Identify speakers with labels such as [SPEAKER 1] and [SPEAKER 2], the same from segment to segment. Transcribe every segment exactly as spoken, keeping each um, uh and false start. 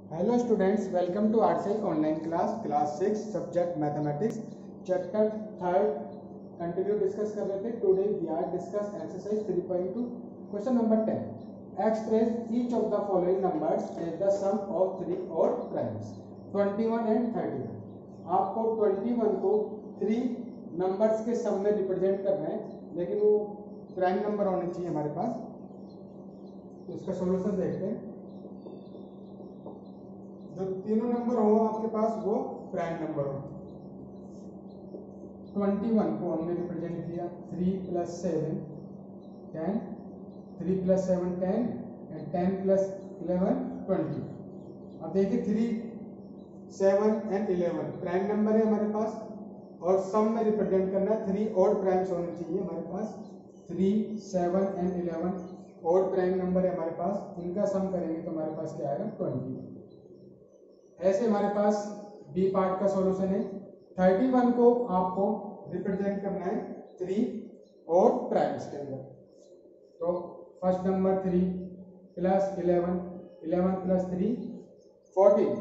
[SPEAKER 1] Hello students, welcome to R C I online class class six subject mathematics chapter third continue discuss कर रहे थे। Today we are discuss exercise three point two question number ten. Express each of the following numbers as the sum of three odd primes twenty one and thirty one. आपको twenty one को three numbers के sum में represent करना है, लेकिन वो prime number होने चाहिए हमारे पास। तो इसका सॉल्यूशन देखते हैं। जो तीनों नंबर हो आपके पास वो प्राइम नंबर हो। ट्वेंटी वन को हमने रिप्रेजेंट किया three plus seven ten, three plus seven ten and ten plus eleven twenty. अब देखिए three seven and eleven prime number है हमारे पास, और सम में रिप्रेजेंट करना है थ्री और प्राइम्स होने चाहिए हमारे पास। थ्री सेवन एंड इलेवन और प्राइम नंबर है हमारे पास, इनका सम करेंगे तो हमारे पास क्या आएगा ट्वेंटी। ऐसे हमारे पास बी पार्ट का सॉल्यूशन है। थर्टी वन को आपको रिप्रेजेंट करना है थ्री और प्राइम्स के अंदर। तो first number three plus eleven, eleven plus three fourteen,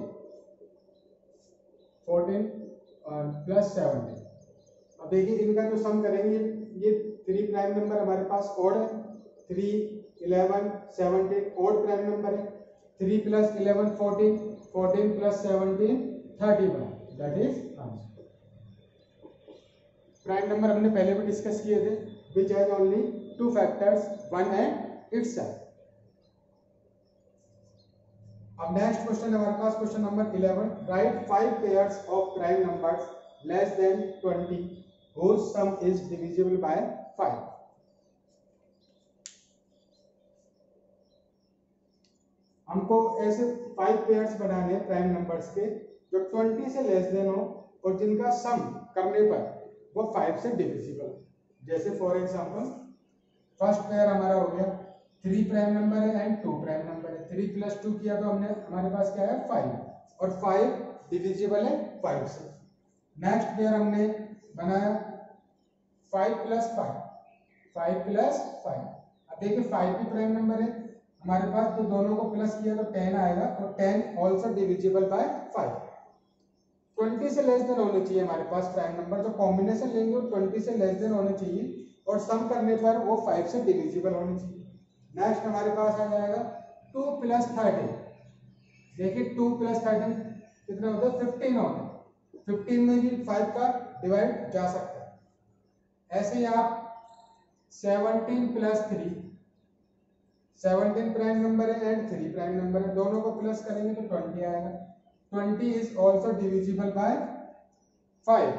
[SPEAKER 1] fourteen और प्लस सेवनटीन। अब देखिए इनका जो सम करेंगे, ये थ्री प्राइम नंबर हमारे पास और है, थ्री इलेवन सेवनटीन और प्राइम नंबर है। Three plus eleven fourteen, fourteen plus seventeen thirty one, that is answer. Prime number हमने पहले भी डिस्कस किए थे, which has only two factors one and itself. अब नेक्स्ट क्वेश्चन हमारे पास question number eleven. Write five pairs of prime numbers less than twenty whose sum is divisible by five. हमको ऐसे फाइव पेयर्स बनाने हैं prime numbers के जो twenty से लेस देन हो और जिनका सम करने पर वो फाइव से डिविजिबल। जैसे फॉर एग्जांपल फर्स्ट पेयर हमारा हो गया थ्री प्राइम नंबर है एंड टू प्राइम नंबर है। थ्री प्लस टू किया तो हमने हमारे पास क्या है फाइव, और फाइव डिविजिबल है फाइव से। नेक्स्ट पेयर हमने बनाया five plus five, five plus five. अब देखिए फाइव भी प्राइम नंबर है हमारे पास, तो दोनों को प्लस किया तो टेन आएगा, और ten also divisible by five. Twenty से लेस देन होने चाहिए हमारे पास प्राइम नंबर, जो कॉम्बिनेशन लेंगे वो ट्वेंटी से लेस देन होने चाहिए, और सम करने पर वो फाइव से डिविजिबल होने चाहिए। नेक्स्ट हमारे पास आ जाएगा टू प्लस थर्टीन। देखिए टू प्लस थर्टीन कितना होता है, फिफ्टीन होता है। फिफ्टीन में भी फाइव का डिवाइड जा सकता है। ऐसे ही आप seventeen plus three, seventeen prime number है एंड थ्री प्राइम नंबर है, दोनों को प्लस करेंगे तो ट्वेंटी आएगा। Twenty is also divisible by five.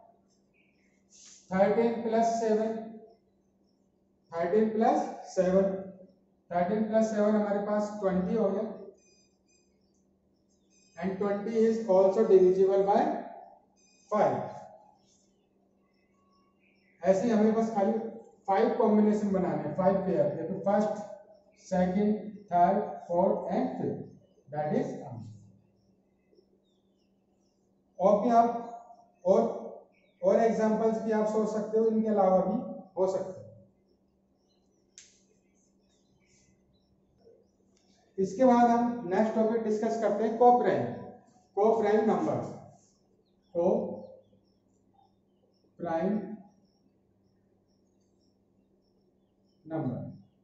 [SPEAKER 1] Thirteen plus seven, thirteen plus seven, thirteen plus seven हमारे पास ट्वेंटी हो गया, and twenty is also divisible by five. ऐसे ही हमें बस खाली फाइव कॉम्बिनेशन बनाने हैं, फाइव पेयर, तो first second third fourth and fifth, that is answer. और भी आप और और एग्जांपल्स भी आप सोच सकते हो, इनके अलावा भी हो सकते हैं। इसके बाद हम नेक्स्ट टॉपिक डिस्कस करते हैं coprime coprime numbers. Coprime number.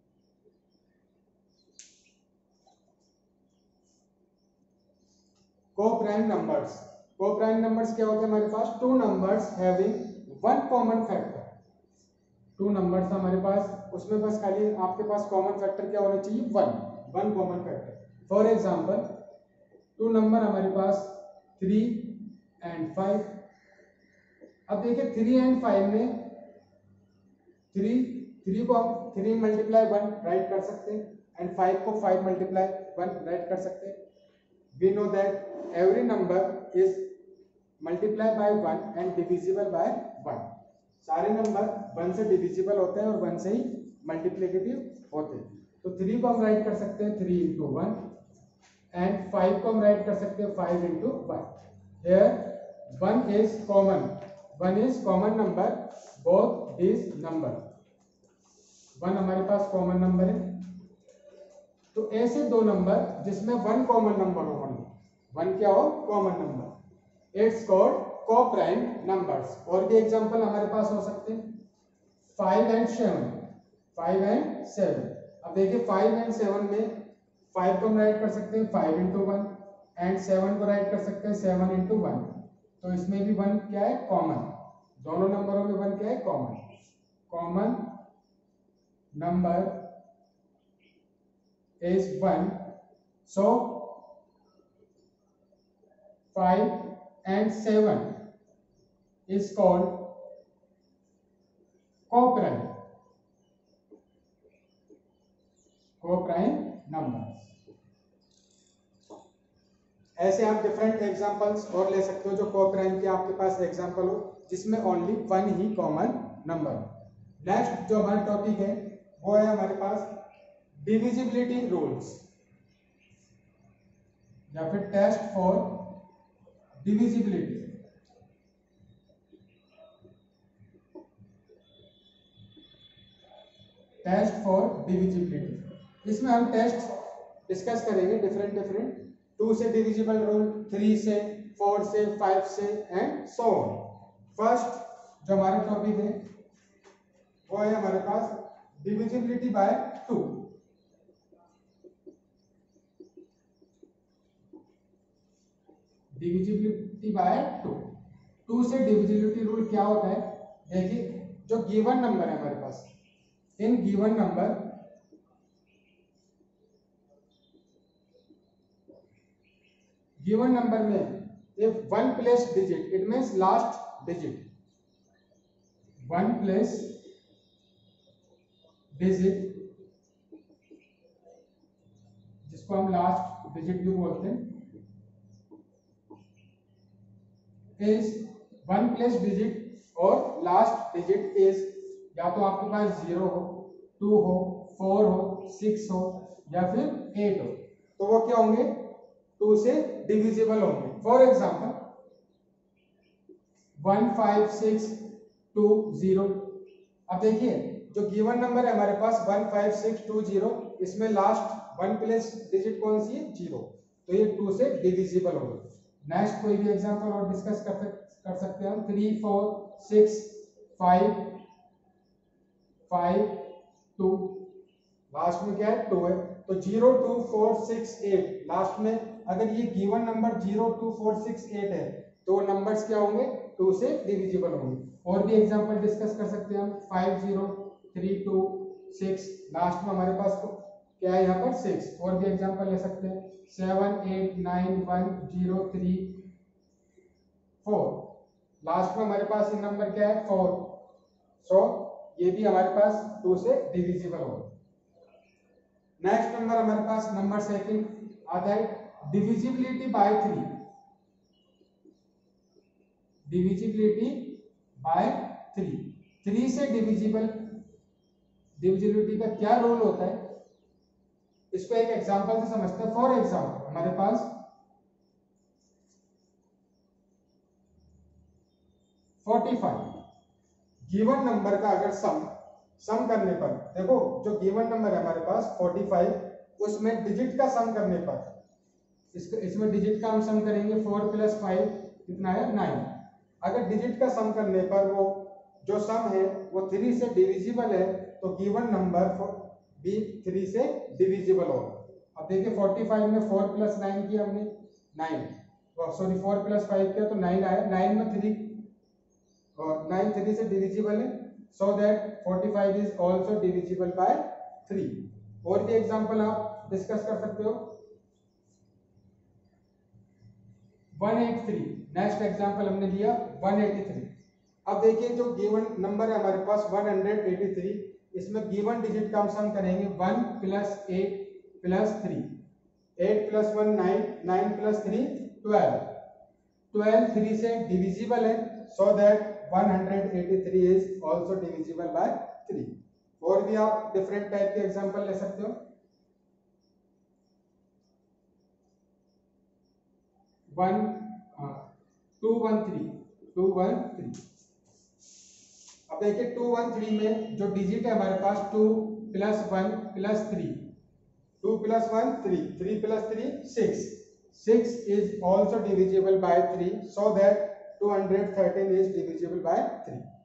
[SPEAKER 1] Coprime numbers, coprime numbers क्या होते हैं हमारे पास, two numbers having one common factor. Two numbers हमारे पास, उसमें बस खाली आपके पास कॉमन फैक्टर क्या होना चाहिए, one, one common factor. For example two number हमारे पास थ्री एंड फाइव। अब देखिए थ्री एंड फाइव में थ्री थ्री को हम थ्री मल्टीप्लाई वन राइट कर सकते हैं, एंड फाइव को फाइव मल्टीप्लाई वन राइट कर सकते हैं। We know that every number is multiplied by one and divisible by one. सारे नंबर वन से डिविजिबल होते हैं और वन से ही मल्टीप्लिकेटिव होते हैं। तो थ्री को हम राइट कर सकते हैं three into one, and five को हम राइट कर सकते हैं five into one. Here one is common, one is common number both these number। One हमारे पास कॉमन नंबर है, तो ऐसे दो नंबर जिसमें वन कॉमन नंबर हो, वन क्या हो, common number. It's called coprime numbers. और भी एग्जांपल हमारे पास हो सकते हैं, five and seven, five and seven. अब देखिए फाइव एंड सेवन में फाइव को हम राइट कर सकते हैं five into one, and seven को राइट कर सकते हैं सेवन इंटू वन। तो इसमें भी वन क्या है, कॉमन। दोनों नंबरों में वन क्या है, common. Common number is one, so five and seven is called co-prime, co-prime numbers। ऐसे आप डिफरेंट एग्जांपल्स और ले सकते हो जो को-प्राइम के आपके पास एग्जांपल हो जिसमें ओनली वन ही कॉमन नंबर हो। नेक्स्ट जो हमारा टॉपिक है वो है हमारे पास डिविजिबिलिटी रूल्स, या फिर test for divisibility. Test for divisibility, इसमें हम टेस्ट डिस्कस करेंगे डिफरेंट डिफरेंट। टू से डिविजिबल रूल, थ्री से, फोर से, फाइव से एंड सो ऑन। फर्स्ट जो हमारा टॉपिक है वो है हमारे पास divisibility by two. Divisibility by two. Two से डिविजिबिलिटी रूल क्या होता है, देखिए जो गिवन नंबर है हमारे पास, इन गिवन नंबर गिवन नंबर में if one place digit, it means last digit, one place digit जिसको हम लास्ट डिजिट भी बोलते हैं, is one place digit और लास्ट डिजिट is या तो आपके पास जीरो हो, टू हो, फोर हो, सिक्स हो या फिर एट हो, तो वो क्या होंगे, टू से डिविजिबल होंगे। For example one five six two zero. अब देखिए जो गिवन नंबर है हमारे पास one five six two zero, इसमें लास्ट वन प्लेस डिजिट कौन सी है, जीरो, तो ये टू से डिविजिबल होगा। नेक्स्ट कोई भी एग्जांपल और डिस्कस कर कर सकते हैं हम, three four six five five two, last में क्या है, टू है, तो zero two four six eight, last में अगर ये given number zero two four six eight है तो नंबर्स क्या होंगे, टू से डिविजिबल होंगे। और भी एग्जांपल डिस्कस कर सकते हैं हम, five zero three two six, last में हमारे पास क्या है यहाँ पर, सिक्स। और भी एग्जांपल ले सकते हैं, seven eight nine one zero three four, last में हमारे पास ये नंबर क्या है, फोर। सो ये भी हमारे पास टू से डिविजिबल होगा। नेक्स्ट नंबर हमारे पास नंबर सेकंड आता है divisibility by three. Divisibility by three, three से डिविजिबल, डिविजिबिलिटी का क्या रोल होता है, इसको एक एग्जांपल से समझते हैं। फॉर एग्जांपल हमारे पास फोर्टी फाइव, गिवन नंबर का अगर सम सम करने पर, देखो जो गिवन नंबर है हमारे पास फोर्टी फाइव, उसमें डिजिट का सम करने पर, इसको इसमें डिजिट का हम सम करेंगे, फोर प्लस फाइव कितना है, नाइन। अगर डिजिट का सम करने पर वो जो सम है वो थ्री से डिविजिबल है तो गिवन नंबर भी थ्री से डिविजिबल होगा। अब देखिए फोर्टी फाइव में फोर प्लस नाइन किया हमने, nine, sorry four plus five किया तो नाइन आया, नाइन में थ्री और नाइन थ्री से डिविजिबल है, so that forty five is also divisible by three. और भी एग्जांपल आप डिस्कस कर सकते हो, one eighty three, next example हमने लिया वन एटी थ्री। अब देखिए जो गिवन नंबर है हमारे पास वन एटी थ्री, इसमें गिवन डिजिट का हम सम करेंगे, one plus eight plus three, eight plus one nine, nine plus three twelve, twelve three से डिविजिबल है, so that one eighty three is also divisible by three. और भी आप different type के example ले सकते हो, one two one three, two one three. अब देखिए टू वन थ्री में जो डिजिट है हमारे पास two plus one plus three, two plus one three, three plus three six, six is also divisible by three, so that two hundred thirteen is divisible by three.